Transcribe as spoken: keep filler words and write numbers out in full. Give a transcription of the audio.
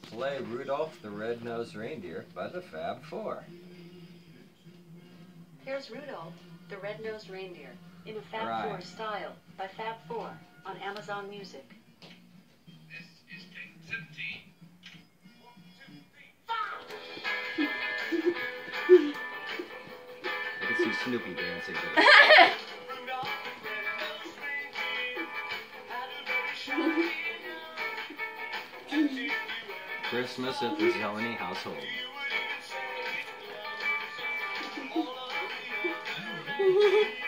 play Rudolph the Red-Nosed Reindeer by the Fab Four. Here's Rudolph the Red-Nosed Reindeer in a Fab Right. Four style by Fab Four on Amazon Music. This is King seventeen. One, two, three, I can see Snoopy dancing. Christmas at the Zeleny household.